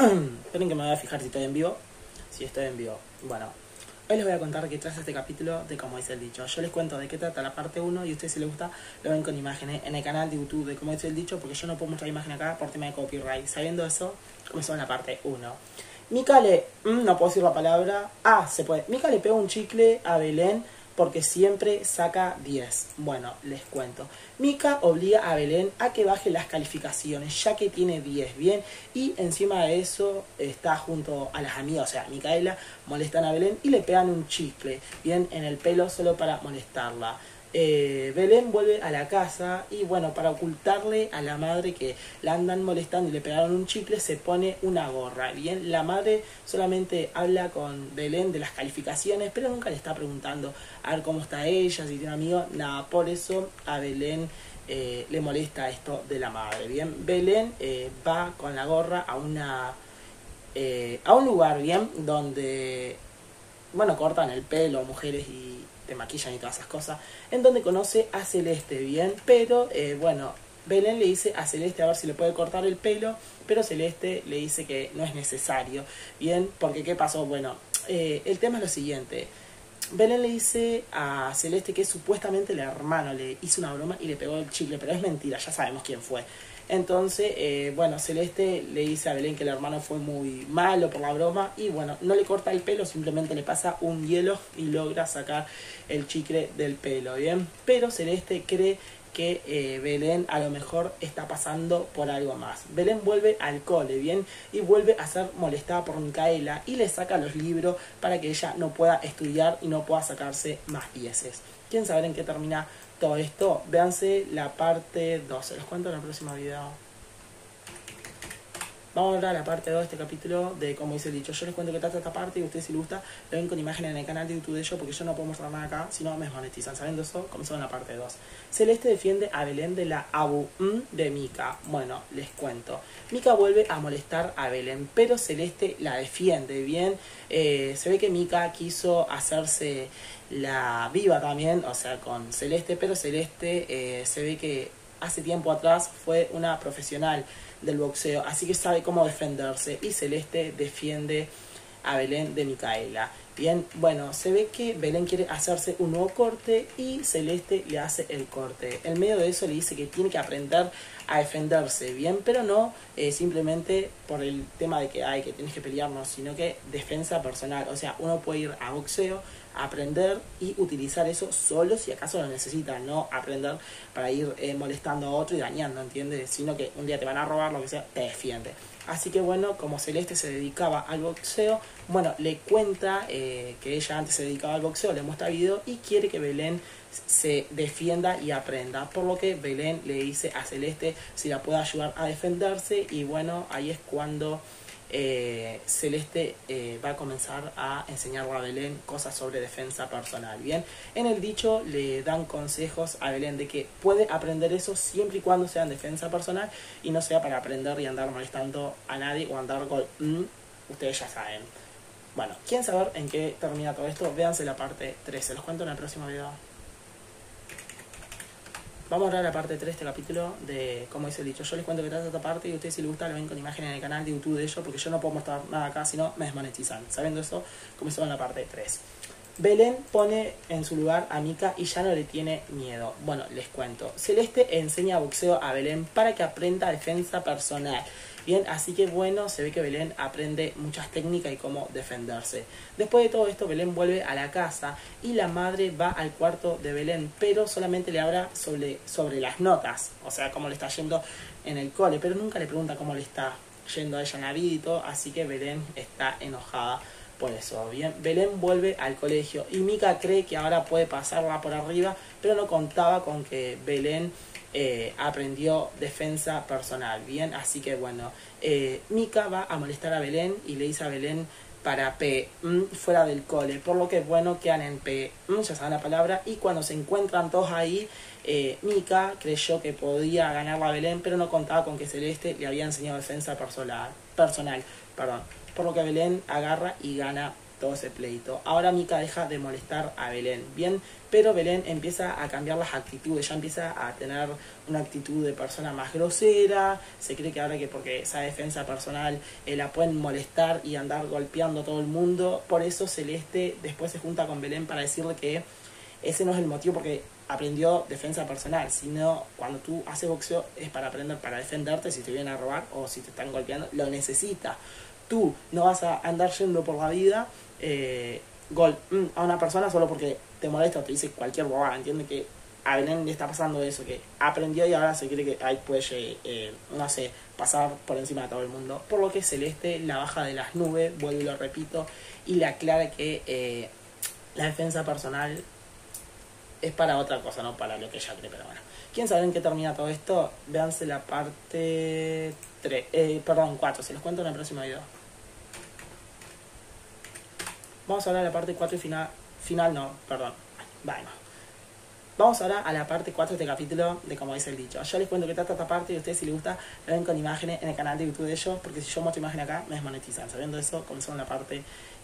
Esperen que me voy a fijar si estoy en vivo. Si estoy en vivo. Bueno, hoy les voy a contar qué trata este capítulo de Como dice el dicho. Yo les cuento de qué trata la parte 1 y a ustedes si les gusta lo ven con imágenes en el canal de YouTube de Como dice el dicho, porque yo no puedo mostrar imagen acá por tema de copyright. Sabiendo eso, comenzó en la parte 1. Mika le... no puedo decir la palabra. Se puede. Mika le pega un chicle a Belén porque siempre saca 10. Bueno, les cuento. Mika obliga a Belén a que baje las calificaciones, ya que tiene 10, ¿bien? Y encima de eso está junto a las amigas, o sea, Micaela, molestan a Belén y le pegan un chicle, ¿bien? En el pelo solo para molestarla. Belén vuelve a la casa y bueno, para ocultarle a la madre que la andan molestando y le pegaron un chicle, se pone una gorra, bien. La madre solamente habla con Belén de las calificaciones, pero nunca le está preguntando a ver cómo está ella, si tiene amigos, nada. Por eso a Belén le molesta esto de la madre, bien. Belén va con la gorra a un lugar, bien, donde bueno, cortan el pelo, mujeres y te maquillan y todas esas cosas, en donde conoce a Celeste, bien, pero bueno, Belén le dice a Celeste a ver si le puede cortar el pelo, pero Celeste le dice que no es necesario, bien, porque ¿qué pasó? Bueno, el tema es lo siguiente. Belén le dice a Celeste que supuestamente el hermano le hizo una broma y le pegó el chicle, pero es mentira, ya sabemos quién fue. Entonces, bueno, Celeste le dice a Belén que el hermano fue muy malo por la broma y bueno, no le corta el pelo, simplemente le pasa un hielo y logra sacar el chicle del pelo, ¿bien? Pero Celeste cree que Belén a lo mejor está pasando por algo más. Belén vuelve al cole, ¿bien? Y vuelve a ser molestada por Micaela y le saca los libros para que ella no pueda estudiar y no pueda sacarse más dieces. ¿Quieren saber en qué termina todo esto? Véanse la parte 2. Se los cuento en el próximo video. Vamos a hablar a la parte 2 de este capítulo de Como dice el dicho. Yo les cuento que trata esta parte y ustedes si les gusta lo ven con imágenes en el canal de YouTube de ellos porque yo no puedo mostrar nada acá, si no me desmonetizan. Sabiendo eso, comenzó en la parte 2. Celeste defiende a Belén de la abu de Mika. Bueno, les cuento. Mika vuelve a molestar a Belén, pero Celeste la defiende, ¿bien? Se ve que Mika quiso hacerse la viva también, o sea, con Celeste, pero Celeste se ve que hace tiempo atrás fue una profesional del boxeo, así que sabe cómo defenderse y Celeste defiende a Belén de Micaela. Bien, bueno, se ve que Belén quiere hacerse un nuevo corte y Celeste le hace el corte. En medio de eso le dice que tiene que aprender a defenderse, bien, pero no simplemente por el tema de que hay que tienes que pelearnos, sino que defensa personal. O sea, uno puede ir a boxeo, aprender y utilizar eso solo si acaso lo necesita, no aprender para ir molestando a otro y dañando, ¿entiendes? Sino que un día te van a robar, lo que sea, te defiende. Así que bueno, como Celeste se dedicaba al boxeo, bueno, le cuenta que ella antes se dedicaba al boxeo, le muestra video y quiere que Belén se defienda y aprenda, por lo que Belén le dice a Celeste si la puede ayudar a defenderse y bueno, ahí es cuando Celeste va a comenzar a enseñarle a Belén cosas sobre defensa personal, ¿bien? En el dicho le dan consejos a Belén de que puede aprender eso siempre y cuando sea en defensa personal y no sea para aprender y andar molestando a nadie o andar con... ustedes ya saben. Bueno, ¿quieren saber en qué termina todo esto? Véanse la parte 3, se los cuento en el próximo video. Vamos a hablar de la parte 3 de este capítulo de Como dice el dicho. Yo les cuento que trata esta parte y a ustedes si les gusta lo ven con imágenes en el canal de YouTube de ellos porque yo no puedo mostrar nada acá, si no me desmonetizan. Sabiendo eso, comenzó en la parte 3. Belén pone en su lugar a Mika y ya no le tiene miedo. Bueno, les cuento. Celeste enseña boxeo a Belén para que aprenda defensa personal. Bien, así que bueno, se ve que Belén aprende muchas técnicas y cómo defenderse. Después de todo esto, Belén vuelve a la casa y la madre va al cuarto de Belén, pero solamente le habla sobre las notas, o sea, cómo le está yendo en el cole, pero nunca le pregunta cómo le está yendo a ella en la vida y todo, así que Belén está enojada por eso. Bien, Belén vuelve al colegio y Mika cree que ahora puede pasarla por arriba, pero no contaba con que Belén aprendió defensa personal, bien, así que bueno, Mika va a molestar a Belén y le dice a Belén para P, fuera del cole, por lo que bueno, quedan en P, ya saben la palabra, y cuando se encuentran todos ahí, Mika creyó que podía ganar a Belén, pero no contaba con que Celeste le había enseñado defensa personal, por lo que Belén agarra y gana todo ese pleito. Ahora Mica deja de molestar a Belén, bien, pero Belén empieza a cambiar las actitudes, ya empieza a tener una actitud de persona más grosera, se cree que ahora que porque esa defensa personal la pueden molestar y andar golpeando a todo el mundo, por eso Celeste después se junta con Belén para decirle que ese no es el motivo porque aprendió defensa personal, sino cuando tú haces boxeo es para aprender, para defenderte si te vienen a robar o si te están golpeando, lo necesitas. Tú no vas a andar yendo por la vida a una persona solo porque te molesta o te dice cualquier bobada, entiende que a Belén le está pasando eso, que aprendió y ahora se cree que ahí puede, no sé, pasar por encima de todo el mundo. Por lo que Celeste la baja de las nubes, vuelvo y lo repito, y le aclara que la defensa personal es para otra cosa, no para lo que ella cree, pero bueno. ¿Quieren saber en qué termina todo esto? Véanse la parte 4, se los cuento en el próximo video. Vamos ahora a la parte 4 y Vamos ahora a la parte 4 de este capítulo de Como dice el dicho. Yo les cuento que trata esta parte y a ustedes si les gusta lo ven con imágenes en el canal de YouTube de ellos, porque si yo muestro imagen acá me desmonetizan. Sabiendo eso, comenzamos la parte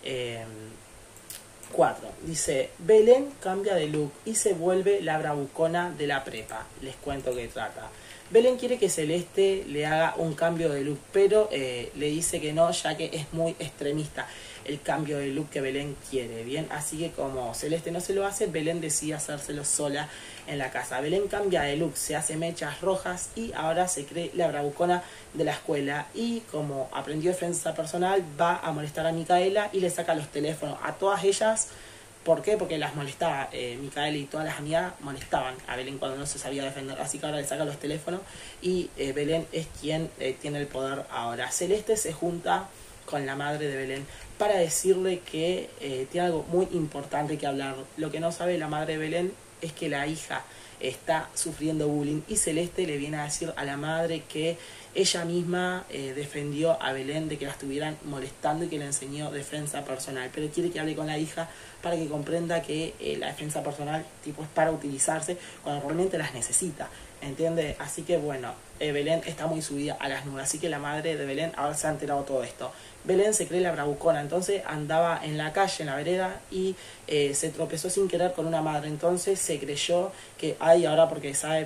4. Dice, Belén cambia de look y se vuelve la bravucona de la prepa. Les cuento que trata. Belén quiere que Celeste le haga un cambio de look, pero le dice que no, ya que es muy extremista el cambio de look que Belén quiere, ¿bien? Así que como Celeste no se lo hace, Belén decide hacérselo sola en la casa. Belén cambia de look, se hace mechas rojas y ahora se cree la bravucona de la escuela. Y como aprendió defensa personal, va a molestar a Micaela y le saca los teléfonos a todas ellas. ¿Por qué? Porque las molestaba. Micaela y todas las amigas molestaban a Belén cuando no se sabía defender. Así que ahora le saca los teléfonos y Belén es quien tiene el poder ahora. Celeste se junta con la madre de Belén para decirle que tiene algo muy importante que hablar. Lo que no sabe la madre de Belén es que la hija está sufriendo bullying y Celeste le viene a decir a la madre que ella misma defendió a Belén de que la estuvieran molestando y que le enseñó defensa personal, pero quiere que hable con la hija para que comprenda que la defensa personal tipo es para utilizarse cuando realmente las necesita, ¿entiende? Así que bueno, Belén está muy subida a las nubes, así que la madre de Belén ahora se ha enterado todo esto. Belén se cree la bravucona, entonces andaba en la calle, en la vereda, y se tropezó sin querer con una madre, entonces se creyó que, ay, ahora porque sabe,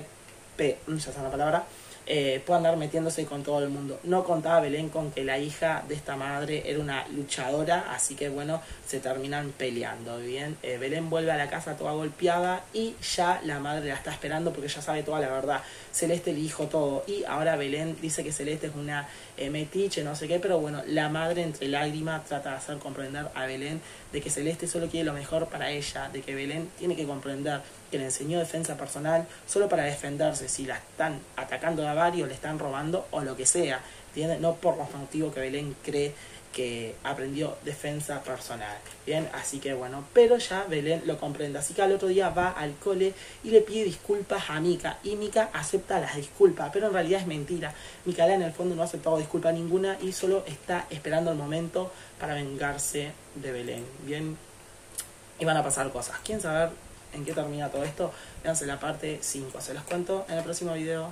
ya sabe la palabra, puede andar metiéndose con todo el mundo. No contaba Belén con que la hija de esta madre era una luchadora, así que bueno, se terminan peleando, ¿bien? Belén vuelve a la casa toda golpeada y ya la madre la está esperando porque ya sabe toda la verdad. Celeste le dijo todo y ahora Belén dice que Celeste es una metiche, no sé qué, pero bueno, la madre entre lágrimas trata de hacer comprender a Belén de que Celeste solo quiere lo mejor para ella, de que Belén tiene que comprender que le enseñó defensa personal solo para defenderse si la están atacando a varios, le están robando o lo que sea, ¿entiendes? No por los motivos que Belén cree que aprendió defensa personal, bien, así que bueno, pero ya Belén lo comprende, así que al otro día va al cole y le pide disculpas a Mica, y Mica acepta las disculpas, pero en realidad es mentira. Micaela en el fondo no ha aceptado disculpa ninguna y solo está esperando el momento para vengarse de Belén, bien, y van a pasar cosas. ¿Quieren saber en qué termina todo esto? Véanse la parte 5, se los cuento en el próximo video.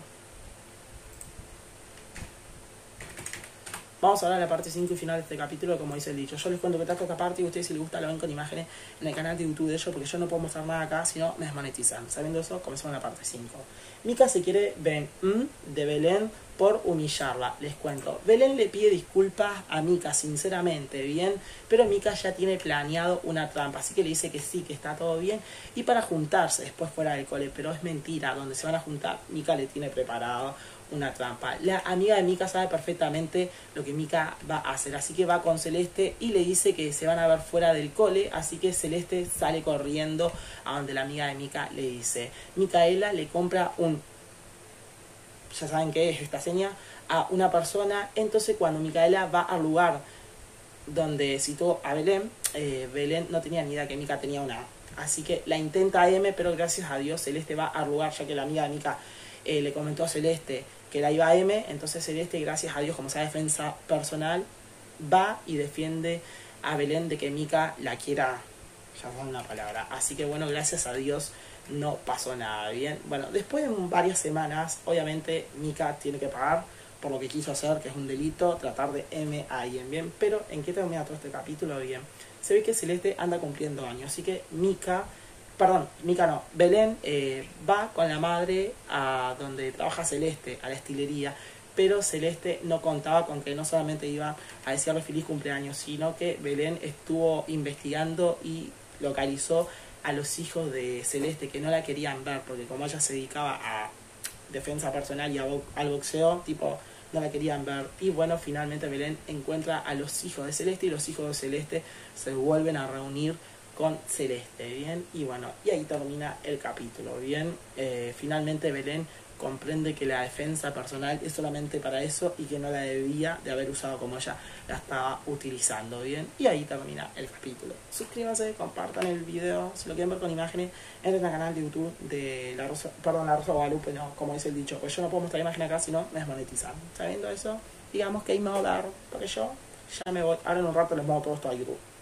Vamos ahora a la parte 5 y final de este capítulo, como dice el dicho. Yo les cuento que trata esta parte y ustedes si les gusta lo ven con imágenes en el canal de YouTube de ellos, porque yo no puedo mostrar nada acá, si no me desmonetizan. Sabiendo eso, comenzamos en la parte 5. Mica se quiere de Belén por humillarla, les cuento. Belén le pide disculpas a Mica, sinceramente, bien, pero Mica ya tiene planeado una trampa, así que le dice que sí, que está todo bien, y para juntarse después fuera del cole, pero es mentira, donde se van a juntar, Mica le tiene preparado una trampa. La amiga de Mica sabe perfectamente lo que Mica va a hacer, así que va con Celeste y le dice que se van a ver fuera del cole, así que Celeste sale corriendo a donde la amiga de Mica le dice. Micaela le compra ya saben qué es esta seña, a una persona, entonces cuando Micaela va al lugar donde citó a Belén, Belén no tenía ni idea que Mica tenía una, así que la intenta M, pero gracias a Dios Celeste va al lugar, ya que la amiga de Mica le comentó a Celeste que la iba a M, entonces Celeste, gracias a Dios, como sea defensa personal, va y defiende a Belén de que Mica la quiera, ya no una palabra, así que bueno, gracias a Dios no pasó nada, bien. Bueno, después de varias semanas, obviamente Mica tiene que pagar por lo que quiso hacer, que es un delito, tratar de M a alguien, bien. Pero ¿en qué termina todo este capítulo? Bien, se ve que Celeste anda cumpliendo años, así que Mika no, Belén va con la madre a donde trabaja Celeste, a la estilería, pero Celeste no contaba con que no solamente iba a decirle feliz cumpleaños, sino que Belén estuvo investigando y localizó a los hijos de Celeste que no la querían ver, porque como ella se dedicaba a defensa personal y al boxeo, tipo, no la querían ver. Y bueno, finalmente Belén encuentra a los hijos de Celeste y los hijos de Celeste se vuelven a reunir con Celeste, ¿bien? Y bueno, y ahí termina el capítulo, ¿bien? Finalmente Belén comprende que la defensa personal es solamente para eso y que no la debía de haber usado como ella la estaba utilizando, ¿bien? Y ahí termina el capítulo. Suscríbanse, compartan el video, si lo quieren ver con imágenes, entren al canal de YouTube de La Rosa Guadalupe, no, como dice el dicho, pues yo no puedo mostrar imagen acá, si no me desmonetizan. Sabiendo eso, digamos que ahí me voy a dar, porque yo ya me voy, ahora en un rato les muevo todo esto a YouTube.